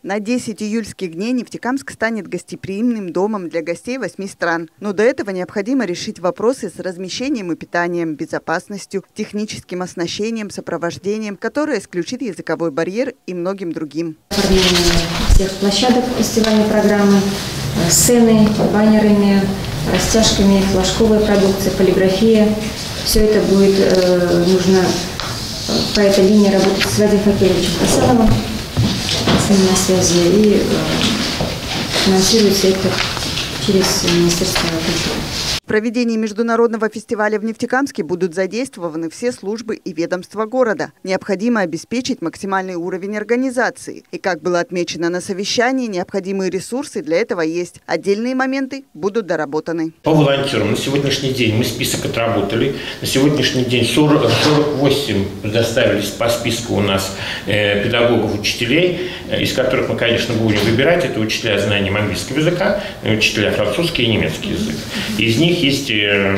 На 10 июльских дней Нефтекамск станет гостеприимным домом для гостей 8 стран. Но до этого необходимо решить вопросы с размещением и питанием, безопасностью, техническим оснащением, сопровождением, которое исключит языковой барьер и многим другим. Оформление всех площадок фестивальной программы, сцены, баннерами, растяжками, флажковая продукция, полиграфия. Все это будет нужно по этой линии работать с Владимиром Факировичем Хасановым, с ним на связи, и финансируется это через Министерство культуры. В проведении международного фестиваля в Нефтекамске будут задействованы все службы и ведомства города. Необходимо обеспечить максимальный уровень организации. И, как было отмечено на совещании, необходимые ресурсы для этого есть. Отдельные моменты будут доработаны. По волонтерам на сегодняшний день мы список отработали. На сегодняшний день 48 предоставились по списку у нас педагогов, учителей, из которых мы, конечно, будем выбирать. Это учителя знанием английского языка, учителя французский и немецкий язык. Из них есть,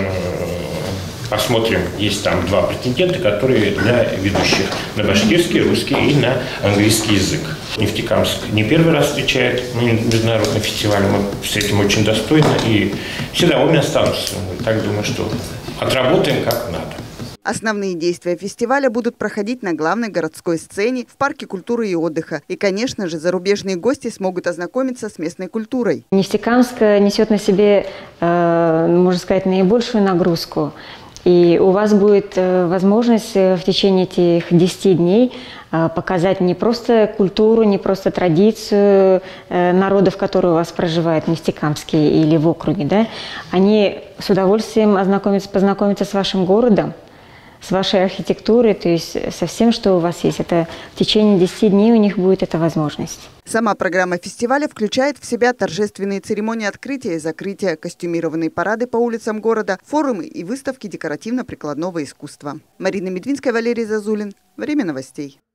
посмотрим, есть там 2 претендента, которые для ведущих на башкирский, русский и на английский язык. Нефтекамск не первый раз встречает международный фестиваль, мы с этим очень достойны и все довольны останутся. Так думаю, что отработаем как надо. Основные действия фестиваля будут проходить на главной городской сцене, в парке культуры и отдыха. И, конечно же, зарубежные гости смогут ознакомиться с местной культурой. Нефтекамск несет на себе, можно сказать, наибольшую нагрузку. И у вас будет возможность в течение этих 10 дней показать не просто культуру, не просто традицию народов, которые у вас проживают в Нефтекамске или в округе. Да? Они с удовольствием познакомятся с вашим городом, с вашей архитектурой, то есть со всем, что у вас есть. Это в течение 10 дней у них будет эта возможность. Сама программа фестиваля включает в себя торжественные церемонии открытия и закрытия, костюмированные парады по улицам города, форумы и выставки декоративно-прикладного искусства. Марина Медвинская, Валерий Зазулин. Время новостей.